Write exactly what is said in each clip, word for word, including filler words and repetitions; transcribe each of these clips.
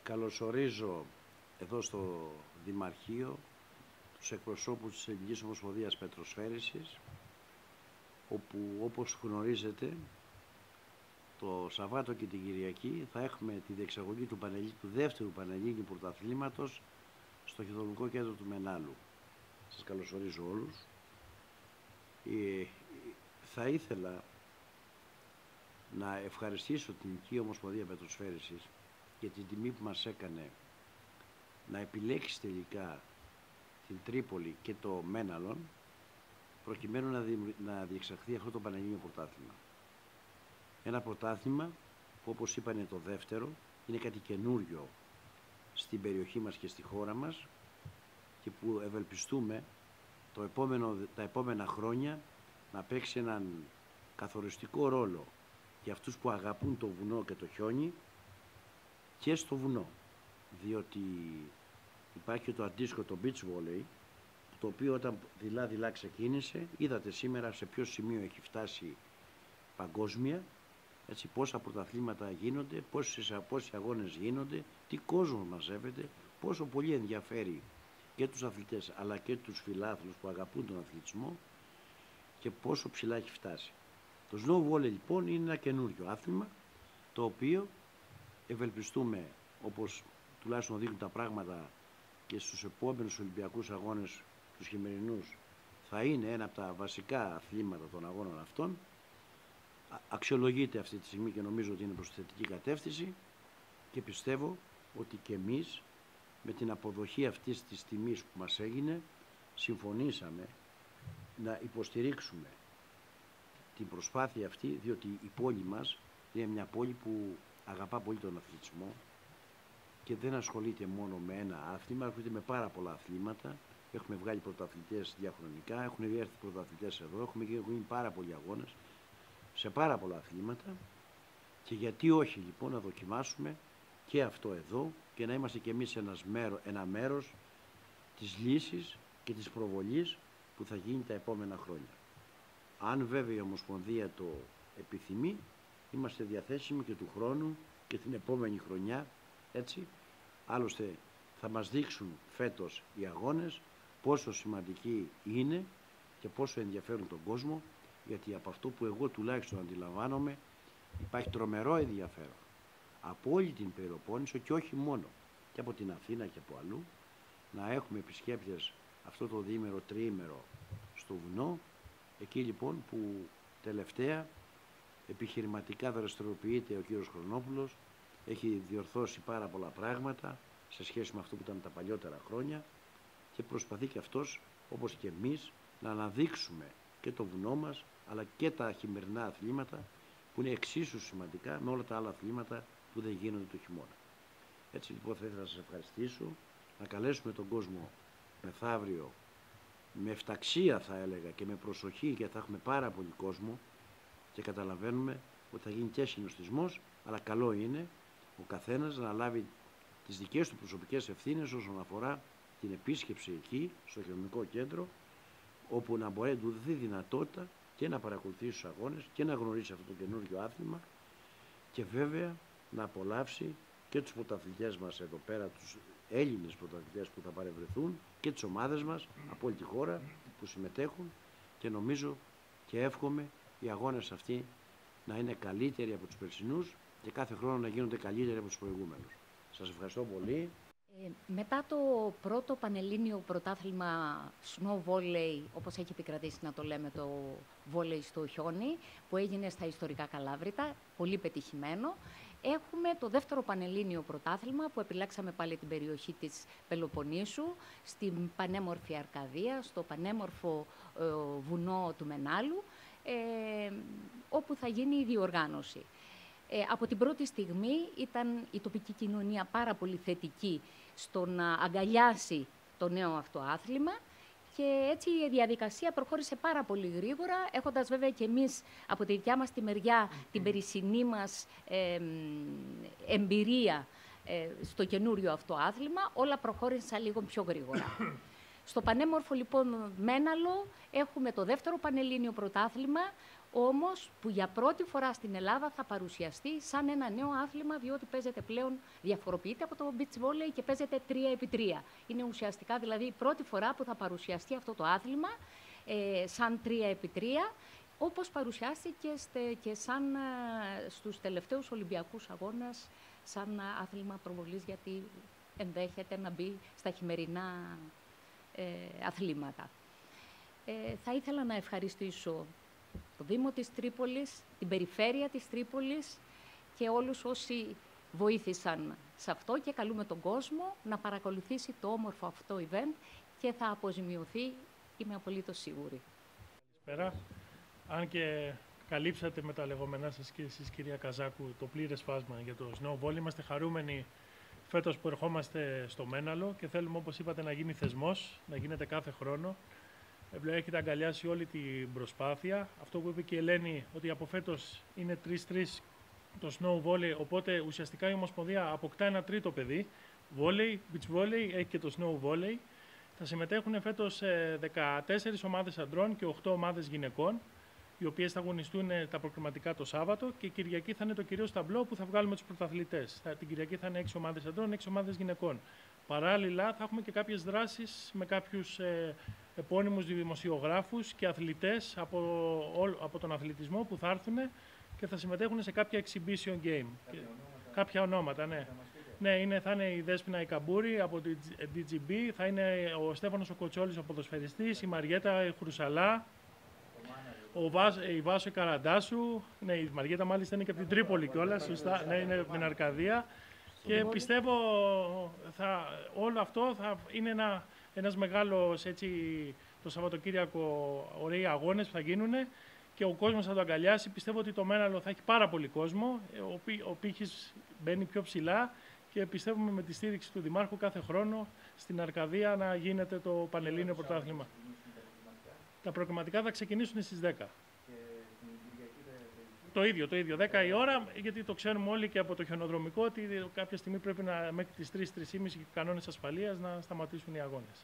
Καλωσορίζω εδώ στο Δημαρχείο τους εκπροσώπους της Ελληνικής Ομοσπονδίας Πετροσφαίρισης, όπου, όπως γνωρίζετε, το Σαββάτο και την Κυριακή θα έχουμε τη διεξαγωγή του, πανελλή, του δεύτερου Πανελλήνιου Πρωταθλήματος στο Χειδροδρομικό Κέντρο του Μενάλου. Σας καλωσορίζω όλους. Ε, θα ήθελα να ευχαριστήσω την Ελληνική Ομοσπονδία Πετροσφαίρισης για την τιμή που μας έκανε να επιλέξει τελικά την Τρίπολη και το Μέναλον προκειμένου να, δι, να διεξαχθεί αυτό το Πανελλήνιο Πρωτάθλημα. Ένα πρωτάθλημα που, όπως είπα, είναι το δεύτερο, είναι κάτι καινούριο στην περιοχή μας και στη χώρα μας και που ευελπιστούμε το επόμενο, τα επόμενα χρόνια να παίξει έναν καθοριστικό ρόλο για αυτούς που αγαπούν το βουνό και το χιόνι και στο βουνό, διότι υπάρχει το αντίστοιχο το beach volley, το οποίο όταν δειλά-δειλά ξεκίνησε, είδατε σήμερα σε ποιο σημείο έχει φτάσει παγκόσμια, έτσι, πόσα πρωταθλήματα γίνονται, πόσοι, πόσοι αγώνες γίνονται, τι κόσμο μαζεύεται, πόσο πολύ ενδιαφέρει και τους αθλητές αλλά και τους φιλάθλους που αγαπούν τον αθλητισμό και πόσο ψηλά έχει φτάσει. Το snow volley λοιπόν είναι ένα καινούριο άθλημα, το οποίο ευελπιστούμε, όπως τουλάχιστον δείχνουν τα πράγματα και στους επόμενους Ολυμπιακούς αγώνες τους χειμερινούς, θα είναι ένα από τα βασικά αθλήματα των αγώνων αυτών. Αξιολογείται αυτή τη στιγμή και νομίζω ότι είναι προς θετική κατεύθυνση και πιστεύω ότι και εμείς με την αποδοχή αυτής της τιμής που μας έγινε συμφωνήσαμε να υποστηρίξουμε την προσπάθεια αυτή, διότι η πόλη μας είναι μια πόλη που αγαπά πολύ τον αθλητισμό και δεν ασχολείται μόνο με ένα άθλημα, ασχολείται με πάρα πολλά αθλήματα. Έχουμε βγάλει πρωταθλητές διαχρονικά, έχουν έρθει πρωταθλητές εδώ, έχουμε γίνει πάρα πολλοί αγώνες σε πάρα πολλά αθλήματα και γιατί όχι λοιπόν να δοκιμάσουμε και αυτό εδώ και να είμαστε κι εμείς ένας μέρο, ένα μέρος της λύσης και της προβολής που θα γίνει τα επόμενα χρόνια. Αν βέβαια η Ομοσπονδία το επιθυμεί, είμαστε διαθέσιμοι και του χρόνου και την επόμενη χρονιά, έτσι. Άλλωστε θα μας δείξουν φέτος οι αγώνες πόσο σημαντικοί είναι και πόσο ενδιαφέρουν τον κόσμο, γιατί από αυτό που εγώ τουλάχιστον αντιλαμβάνομαι υπάρχει τρομερό ενδιαφέρον από όλη την Πελοπόννησο και όχι μόνο, και από την Αθήνα και από αλλού, να έχουμε επισκέπτες αυτό το διήμερο, τριήμερο στο βουνό, εκεί λοιπόν που τελευταία επιχειρηματικά δραστηριοποιείται ο κύριος Χρονόπουλος, έχει διορθώσει πάρα πολλά πράγματα σε σχέση με αυτό που ήταν τα παλιότερα χρόνια και προσπαθεί και αυτός, όπως και εμείς, να αναδείξουμε και το βουνό μας, αλλά και τα χειμερινά αθλήματα που είναι εξίσου σημαντικά με όλα τα άλλα αθλήματα που δεν γίνονται το χειμώνα. Έτσι λοιπόν θα ήθελα να σας ευχαριστήσω, να καλέσουμε τον κόσμο μεθαύριο με εφταξία θα έλεγα και με προσοχή, γιατί θα έχουμε πάρα πολύ κόσμο και καταλαβαίνουμε ότι θα γίνει και συνοστισμός, αλλά καλό είναι ο καθένας να λάβει τις δικές του προσωπικές ευθύνες όσον αφορά την επίσκεψη εκεί, στο χειρονομικό κέντρο, όπου να μπορεί να του δοθεί δυνατότητα και να παρακολουθήσει τους αγώνες και να γνωρίσει αυτό το καινούργιο άθλημα και βέβαια να απολαύσει και τους πρωταθλητές μας εδώ πέρα, τους Έλληνες πρωταθλητές που θα παρευρεθούν και τις ομάδες μας από όλη τη χώρα που συμμετέχουν και νομίζω και εύχομαι οι αγώνες αυτοί να είναι καλύτεροι από τους περσινούς και κάθε χρόνο να γίνονται καλύτεροι από τους προηγούμενους. Σας ευχαριστώ πολύ. Ε, μετά το πρώτο Πανελλήνιο Πρωτάθλημα Snow Volley, όπως έχει επικρατήσει να το λέμε, το βόλεϊ στο χιόνι, που έγινε στα ιστορικά Καλάβρητα, πολύ πετυχημένο, έχουμε το δεύτερο Πανελλήνιο Πρωτάθλημα που επιλέξαμε πάλι την περιοχή της Πελοποννήσου, στην πανέμορφη Αρκαδία, στο πανέμορφο ε, βουνό του Μενάλου, ε, όπου θα γίνει η διοργάνωση. Ε, από την πρώτη στιγμή ήταν η τοπική κοινωνία πάρα πολύ θετική στο να αγκαλιάσει το νέο αυτό άθλημα και έτσι η διαδικασία προχώρησε πάρα πολύ γρήγορα, έχοντας βέβαια και εμείς από τη δικιά μας τη μεριά την περισσινή μας ε, εμπειρία ε, στο καινούριο αυτό άθλημα, όλα προχώρησαν λίγο πιο γρήγορα. Στο πανέμορφο λοιπόν Μέναλο έχουμε το δεύτερο Πανελλήνιο Πρωτάθλημα, όμως που για πρώτη φορά στην Ελλάδα θα παρουσιαστεί σαν ένα νέο άθλημα, διότι παίζεται πλέον, διαφοροποιείται από το beach volley και παίζεται τρία επί τρία. Είναι ουσιαστικά δηλαδή η πρώτη φορά που θα παρουσιαστεί αυτό το άθλημα ε, σαν τρία επί τρία, όπως παρουσιάστηκε και σαν ε, στους τελευταίους Ολυμπιακούς Αγώνες, σαν άθλημα προβολής, γιατί ενδέχεται να μπει στα χειμερινά ε, αθλήματα. Ε, θα ήθελα να ευχαριστήσω το Δήμο της Τρίπολης, την περιφέρεια της Τρίπολης και όλους όσοι βοήθησαν σε αυτό, και καλούμε τον κόσμο να παρακολουθήσει το όμορφο αυτό event και θα αποζημιωθεί, είμαι απολύτως σίγουρη. Καλησπέρα. Αν και καλύψατε με τα λεγόμενά σας και εσείς, κυρία Καζάκου, το πλήρες φάσμα για το snowball, είμαστε χαρούμενοι φέτος που ερχόμαστε στο Μέναλο και θέλουμε, όπως είπατε, να γίνει θεσμός, να γίνεται κάθε χρόνο. Έχετε αγκαλιάσει όλη την προσπάθεια. Αυτό που είπε και η Ελένη, ότι από φέτος είναι τρία τρία το snow volley, οπότε ουσιαστικά η Ομοσπονδία αποκτά ένα τρίτο παιδί. Volley, beach volley, έχει και το snow volley. Θα συμμετέχουν φέτος δεκατέσσερις ομάδες αντρών και οκτώ ομάδες γυναικών, οι οποίες θα αγωνιστούν τα προκριματικά το Σάββατο, και Κυριακή θα είναι το κυρίως ταμπλό που θα βγάλουμε τους πρωταθλητές. Την Κυριακή θα είναι έξι ομάδες αντρών, έξι ομάδες γυναικών. Παράλληλα θα έχουμε και κάποιες δράσεις με κάποιους ε, επώνυμους δημοσιογράφους και αθλητές από, ό, από τον αθλητισμό που θα έρθουν και θα συμμετέχουν σε κάποια exhibition game. Κάποια και, ονόματα, κάποια ονόματα, ναι. Ναι, είναι, θα είναι η Δέσποινα η Καμπούρη από την ντι τζι μπι, θα είναι ο Στέφανος ο Κοτσόλης ο ποδοσφαιριστής, η Μαριέτα η Χρουσαλά, ο Βάσ, η Βάσο η Καραντάσου, ναι, η Μαριέτα μάλιστα είναι και από την Τρίπολη κιόλας, σωστά, ναι, είναι από την Αρκαδία. Και πιστεύω θα, όλο αυτό θα είναι ένα, ένας μεγάλος, έτσι, το Σαββατοκύριακο, ωραίοι αγώνες που θα γίνουν και ο κόσμος θα το αγκαλιάσει. Πιστεύω ότι το Μέναλο θα έχει πάρα πολύ κόσμο, ο, πύ, ο πύχης μπαίνει πιο ψηλά και πιστεύουμε με τη στήριξη του Δημάρχου κάθε χρόνο στην Αρκαδία να γίνεται το Πανελλήνιο Πρωτάθλημα. Τα προκριματικά θα ξεκινήσουν στις δέκα. Το ίδιο, το ίδιο. δέκα η ώρα, γιατί το ξέρουμε όλοι και από το χιονοδρομικό ότι κάποια στιγμή πρέπει να, μέχρι τις τρεις με τρεις και μισή κανόνες ασφαλείας, να σταματήσουν οι αγώνες.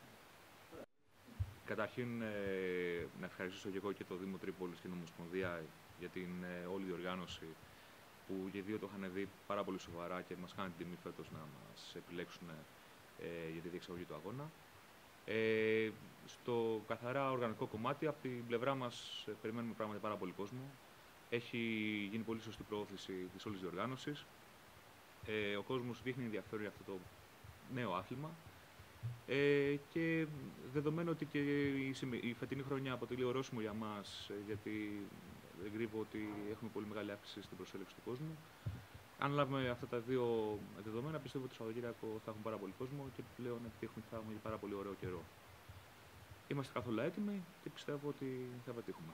Καταρχήν, ε, να ευχαριστήσω και εγώ και το Δήμο Τρίπολης και την Ομοσπονδία για την ε, όλη διοργάνωση, που και οι δύο το είχαν δει πάρα πολύ σοβαρά και μας κάνει την τιμή φέτος να μας επιλέξουν ε, για τη διεξαγωγή του αγώνα. Ε, στο καθαρά οργανωτικό κομμάτι, από την πλευρά μας, ε, περιμένουμε πράγματι πάρα πολύ κόσμο. Έχει γίνει πολύ σωστή προώθηση της όλης διοργάνωσης. Ε, ο κόσμος δείχνει ενδιαφέρον για αυτό το νέο άθλημα. Ε, και δεδομένου ότι και η, η φετινή χρονιά αποτελεί ορόσημο για μας, γιατί δεν κρύβω ότι έχουμε πολύ μεγάλη αύξηση στην προσέλευση του κόσμου. Αν λάβουμε αυτά τα δύο δεδομένα, πιστεύω ότι το Σαββατοκύριακο θα έχουμε πάρα πολύ κόσμο και πλέον επιτύχουμε ότι θα έχουμε πάρα πολύ ωραίο καιρό. Είμαστε καθόλου έτοιμοι και πιστεύω ότι θα πετύχουμε.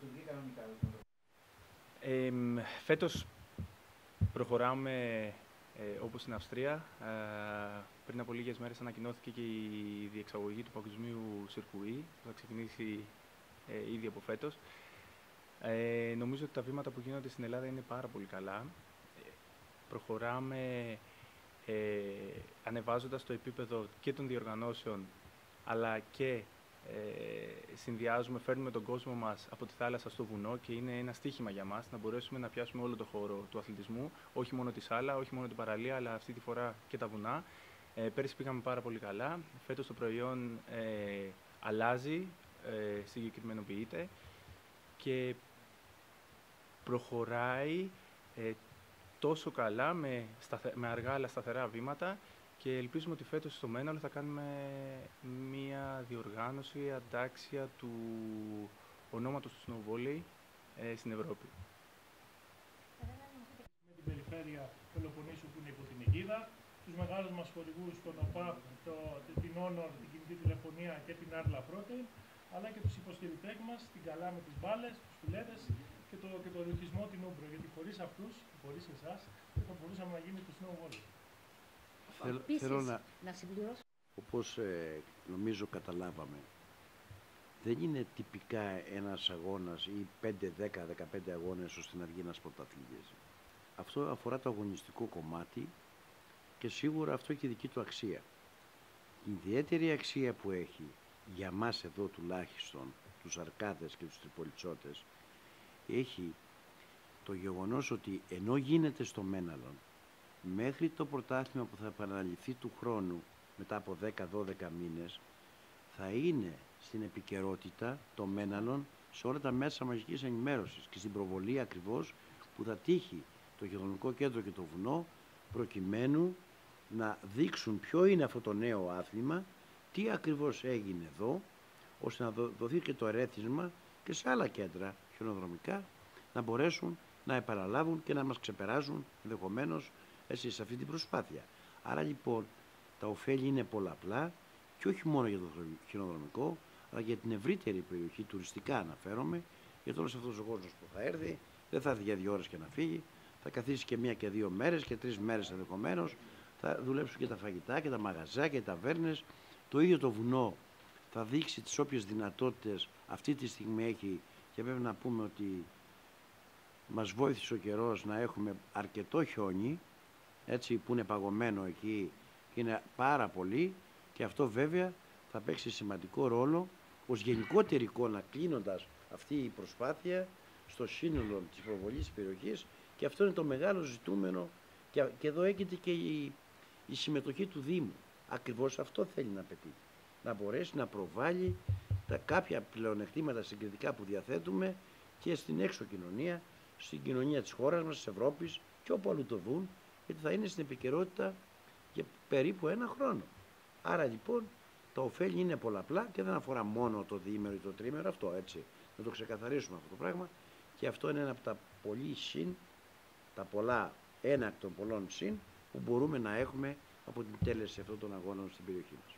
Ε, φέτος προχωράμε ε, όπως στην Αυστρία. Ε, πριν από λίγες μέρες ανακοινώθηκε και η διεξαγωγή του Παγκοσμίου Σιρκουί, που θα ξεκινήσει ε, ήδη από φέτος. Ε, νομίζω ότι τα βήματα που γίνονται στην Ελλάδα είναι πάρα πολύ καλά. Ε, προχωράμε ε, ανεβάζοντας το επίπεδο και των διοργανώσεων, αλλά και Ε, συνδυάζουμε, φέρνουμε τον κόσμο μας από τη θάλασσα στο βουνό και είναι ένα στοίχημα για μας να μπορέσουμε να πιάσουμε όλο το χώρο του αθλητισμού, όχι μόνο τη σάλα, όχι μόνο την παραλία, αλλά αυτή τη φορά και τα βουνά. Ε, πέρυσι πήγαμε πάρα πολύ καλά. Φέτος το προϊόν ε, αλλάζει, ε, συγκεκριμενοποιείται και προχωράει ε, τόσο καλά με, σταθε, με αργά αλλά σταθερά βήματα. Και ελπίζουμε ότι φέτος στο Μέναλο θα κάνουμε μία διοργάνωση αντάξια του ονόματος του snow volley ε, στην Ευρώπη. Με την περιφέρεια Πελοποννήσου που είναι υπό την αιγίδα, τους μεγάλους μας χορηγούς, τον ΟΠΑΠ, το, την Honor, την κινητή τηλεφωνία και την Arla Protein, αλλά και τους υποστηρικτές μας, την Καλά με τις μπάλες, τους φιλέτες και το, και το ριχισμό την Ούμπρο, γιατί χωρίς αυτούς, χωρίς εσάς, δεν θα μπορούσαμε να γίνει το snow volley. Θέλω, Επίσης, θέλω να, να συμπληρώσω. όπως ε, νομίζω καταλάβαμε, δεν είναι τυπικά ένας αγώνας ή πέντε, δέκα, δεκαπέντε αγώνες ώστε να βγει ένας πρωταθλητής. Αυτό αφορά το αγωνιστικό κομμάτι και σίγουρα αυτό έχει τη δική του αξία. Η ιδιαίτερη αξία που έχει για μας εδώ τουλάχιστον, τους Αρκάδες και τους Τριπολιτσότες, έχει το γεγονός ότι ενώ γίνεται στο Μέναλον, μέχρι το πρωτάθλημα που θα επαναληφθεί του χρόνου μετά από δέκα δώδεκα μήνες, θα είναι στην επικαιρότητα το Μέναλον σε όλα τα μέσα μαζικής ενημέρωσης και στην προβολή ακριβώς που θα τύχει το Χειρονομικό Κέντρο και το Βουνό, προκειμένου να δείξουν ποιο είναι αυτό το νέο άθλημα, τι ακριβώς έγινε εδώ, ώστε να δοθεί και το ερέθισμα και σε άλλα κέντρα χιονοδρομικά να μπορέσουν να επαναλάβουν και να μας ξεπεράσουν ενδεχομένως έτσι, σε αυτή την προσπάθεια. Άρα λοιπόν τα ωφέλη είναι πολλαπλά και όχι μόνο για το χιονοδρομικό, αλλά για την ευρύτερη περιοχή, τουριστικά αναφέρομαι, γιατί όλος αυτός ο κόσμος που θα έρθει δεν θα έρθει για δύο ώρες και να φύγει, θα καθίσει και μία και δύο μέρες και τρεις μέρες ενδεχομένως, θα δουλέψουν και τα φαγητά και τα μαγαζιά και οι ταβέρνες. Το ίδιο το βουνό θα δείξει τις όποιες δυνατότητες αυτή τη στιγμή έχει και πρέπει να πούμε ότι μας βοήθησε ο καιρός να έχουμε αρκετό χιόνι, έτσι που είναι παγωμένο εκεί και είναι πάρα πολύ και αυτό βέβαια θα παίξει σημαντικό ρόλο ως γενικότερη εικόνα κλείνοντας αυτή η προσπάθεια στο σύνολο της προβολής της περιοχής και αυτό είναι το μεγάλο ζητούμενο και, και εδώ έγκυται και η, η συμμετοχή του Δήμου. Ακριβώς αυτό θέλει να πετύχει. Να μπορέσει να προβάλλει τα κάποια πλεονεκτήματα συγκριτικά που διαθέτουμε και στην έξω κοινωνία, στην κοινωνία της χώρας μας, της Ευρώπης και όπου αλλού το δουν, γιατί θα είναι στην επικαιρότητα για περίπου ένα χρόνο. Άρα λοιπόν τα ωφέλη είναι πολλαπλά και δεν αφορά μόνο το διήμερο ή το τρίμερο, αυτό έτσι, να το ξεκαθαρίσουμε αυτό το πράγμα και αυτό είναι ένα από τα πολύ συν, τα πολλά, ένα εκ των πολλών συν που μπορούμε να έχουμε από την τέλεση αυτών των αγώνων στην περιοχή μας.